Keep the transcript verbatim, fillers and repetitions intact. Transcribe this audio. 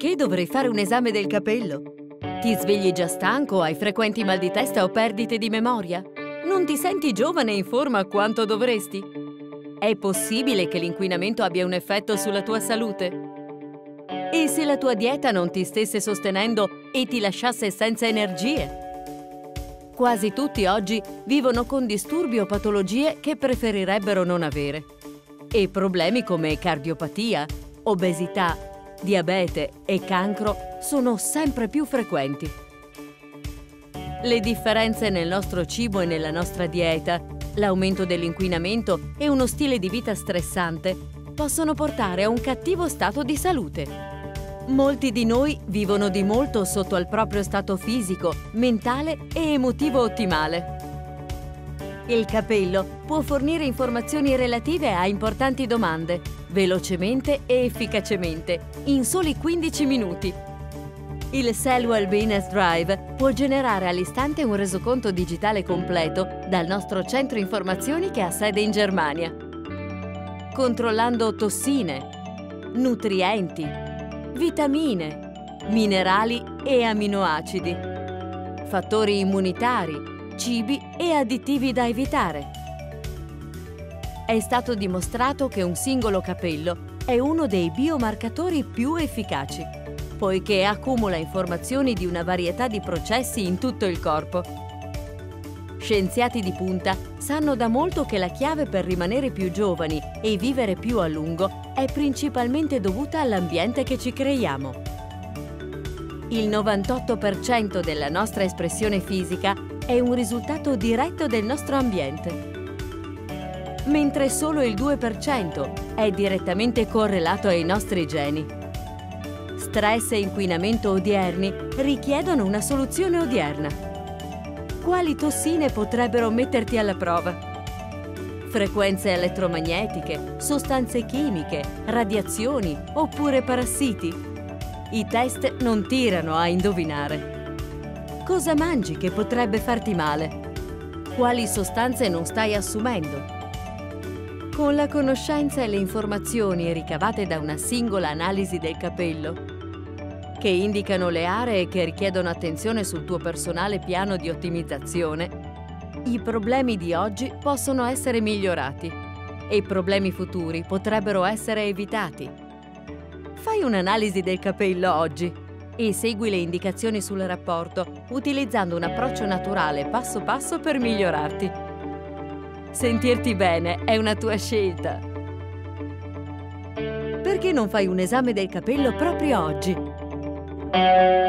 Perché dovrei fare un esame del capello? Ti svegli già stanco, hai frequenti mal di testa o perdite di memoria? Non ti senti giovane e in forma quanto dovresti? È possibile che l'inquinamento abbia un effetto sulla tua salute? E se la tua dieta non ti stesse sostenendo e ti lasciasse senza energie? Quasi tutti oggi vivono con disturbi o patologie che preferirebbero non avere. E problemi come cardiopatia, obesità, diabete e cancro sono sempre più frequenti. Le differenze nel nostro cibo e nella nostra dieta, l'aumento dell'inquinamento e uno stile di vita stressante possono portare a un cattivo stato di salute. Molti di noi vivono di molto sotto al proprio stato fisico, mentale e emotivo ottimale. Il capello può fornire informazioni relative a importanti domande, velocemente e efficacemente, in soli quindici minuti. Il Cell Wellbeing Drive può generare all'istante un resoconto digitale completo dal nostro centro informazioni che ha sede in Germania, controllando tossine, nutrienti, vitamine, minerali e aminoacidi, fattori immunitari, cibi e additivi da evitare. È stato dimostrato che un singolo capello è uno dei biomarcatori più efficaci, poiché accumula informazioni di una varietà di processi in tutto il corpo. Scienziati di punta sanno da molto che la chiave per rimanere più giovani e vivere più a lungo è principalmente dovuta all'ambiente che ci creiamo. Il novantotto per cento della nostra espressione fisica è un risultato diretto del nostro ambiente, mentre solo il due per cento è direttamente correlato ai nostri geni. Stress e inquinamento odierni richiedono una soluzione odierna. Quali tossine potrebbero metterti alla prova? Frequenze elettromagnetiche, sostanze chimiche, radiazioni oppure parassiti? I test non tirano a indovinare. Cosa mangi che potrebbe farti male? Quali sostanze non stai assumendo? Con la conoscenza e le informazioni ricavate da una singola analisi del capello, che indicano le aree che richiedono attenzione sul tuo personale piano di ottimizzazione, i problemi di oggi possono essere migliorati e i problemi futuri potrebbero essere evitati. Fai un'analisi del capello oggi e segui le indicazioni sul rapporto utilizzando un approccio naturale passo passo per migliorarti. Sentirti bene è una tua scelta. Perché non fai un esame del capello proprio oggi?